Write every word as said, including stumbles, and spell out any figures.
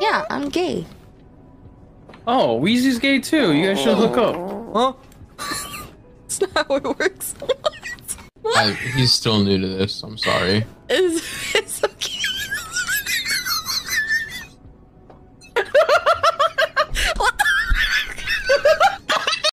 Yeah, I'm gay. Oh, Wheezy's gay too. You guys should hook up. Huh? That's not how it works. What? I, he's still new to this. I'm sorry. Is